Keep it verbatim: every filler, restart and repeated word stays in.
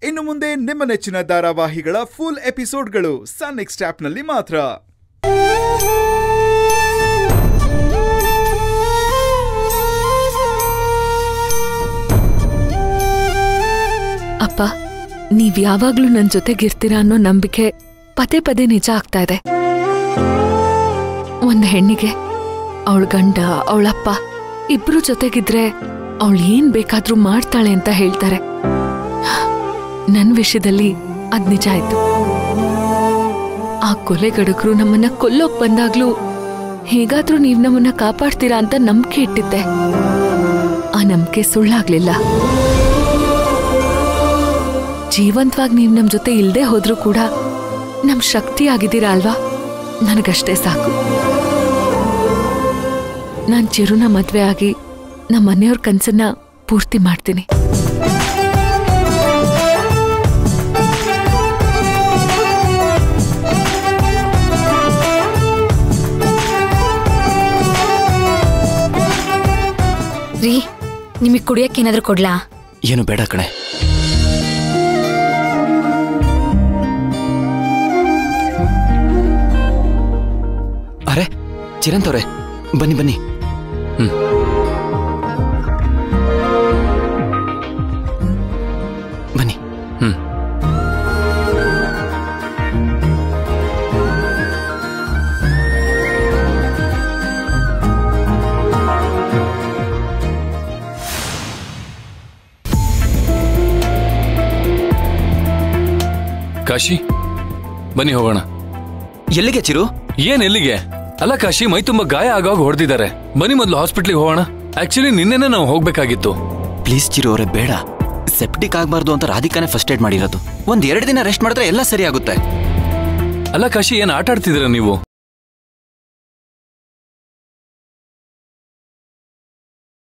ಇನ್ನು ಮುಂದೆ ನಿಮ್ಮ ನೆಚ್ಚಿನ ಧಾರಾವಾಹಿಗಳ ಫುಲ್ ಎಪಿಸೋಡ್ಗಳು ಸನ್ ನೆಕ್ಸ್ಟ್ ಆಪ್ನಲ್ಲಿ ಮಾತ್ರ. ಅಪ್ಪ, ನೀವ್ ಯಾವಾಗ್ಲೂ ನನ್ ಜೊತೆಗಿರ್ತೀರಾ ಅನ್ನೋ ನಂಬಿಕೆ ಪದೇ ಪದೇ ನಿಜ ಆಗ್ತಾ ಇದೆ. ಒಂದ್ ಹೆಣ್ಣಿಗೆ ಅವಳ ಗಂಡ ಅವಳಪ್ಪ ಇಬ್ರು ಜೊತೆಗಿದ್ರೆ ಅವಳು ಏನ್ ಬೇಕಾದ್ರೂ ಮಾಡ್ತಾಳೆ ಅಂತ ಹೇಳ್ತಾರೆ. ನನ್ ವಿಷಯದಲ್ಲಿ ಅದ್ ನಿಜ ಆಯ್ತು. ಆ ಕೊಲೆಗಡಕರು ನಮ್ಮನ್ನ ಕೊಲ್ಲೋಕ್ ಬಂದಾಗ್ಲೂ ಹೇಗಾದ್ರೂ ನೀವ್ ನಮ್ಮನ್ನ ಕಾಪಾಡ್ತೀರಾ ಅಂತ ನಂಬಿಕೆ ಇಟ್ಟಿದ್ದೆ. ಆ ನಂಬಿಕೆ ಸುಳ್ಳಾಗ್ಲಿಲ್ಲ. ಜೀವಂತವಾಗಿ ನೀವ್ ನಮ್ ಜೊತೆ ಇಲ್ದೇ ಹೋದ್ರೂ ಕೂಡ ನಮ್ ಶಕ್ತಿ ಆಗಿದ್ದೀರಾ ಅಲ್ವಾ, ನನಗಷ್ಟೇ ಸಾಕು. ನಾನ್ ಚಿರುನ ಮದ್ವೆ ಆಗಿ ನಮ್ಮ ಮನೆಯವ್ರ ಕನ್ಸನ್ನ ಪೂರ್ತಿ ಮಾಡ್ತೀನಿ. ರೀ, ನಿಮಗ್ ಕುಡಿಯಕ್ಕೆ ಏನಾದ್ರೂ ಕೊಡ್ಲಾ? ಏನು ಬೇಡ ಕಣೆ. ಅರೆ ಚಿರಂತ್ ಅವ್ರೆ, ಬನ್ನಿ ಬನ್ನಿ. ಹ್ಮ್ ಬನ್ನಿ. ಹ್ಮ್ ಕಾಶಿ, ಬನ್ನಿ ಹೋಗೋಣ. ಎಲ್ಲಿಗೆ ಚಿರು? ಏನ್ ಎಲ್ಲಿಗೆ? ಅಲ್ಲ ಕಾಶಿ, ಮೈ ತುಂಬಾ ಗಾಯ ಆಗಾಗ ಹೊಡೆದಿದ್ದಾರೆ. ಬನ್ನಿ ಮೊದಲು ಹಾಸ್ಪಿಟ್ಲಿಗೆ ಹೋಗೋಣ. ಆಕ್ಚುಲಿ ನಿನ್ನೆನೆ ನಾವು ಹೋಗ್ಬೇಕಾಗಿತ್ತು. ಪ್ಲೀಸ್ ಚಿರು ಅವರೇ, ಬೇಡ. ಸೆಪ್ಟಿಕ್ ಆಗ್ಬಾರ್ದು ಅಂತ ರಾಧಿಕಾನೇ ಫಸ್ಟ್ ಏಡ್ ಮಾಡಿರೋದು. ಒಂದ್ ಎರಡು ದಿನ ರೆಸ್ಟ್ ಮಾಡಿದ್ರೆ ಎಲ್ಲ ಸರಿ ಆಗುತ್ತೆ. ಅಲ್ಲ ಕಾಶಿ, ಏನ್ ಆಟ ಆಡ್ತಿದ್ದೀರಾ ನೀವು?